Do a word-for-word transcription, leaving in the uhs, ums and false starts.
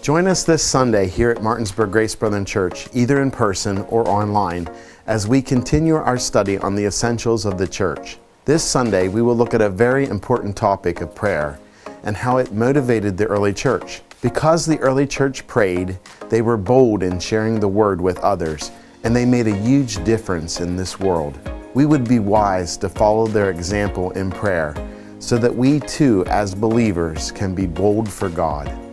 Join us this Sunday here at Martinsburg Grace Brethren Church, either in person or online, as we continue our study on the essentials of the church. This Sunday, we will look at a very important topic of prayer and how it motivated the early church. Because the early church prayed, they were bold in sharing the word with others, and they made a huge difference in this world. We would be wise to follow their example in prayer so that we too, as believers, can be bold for God.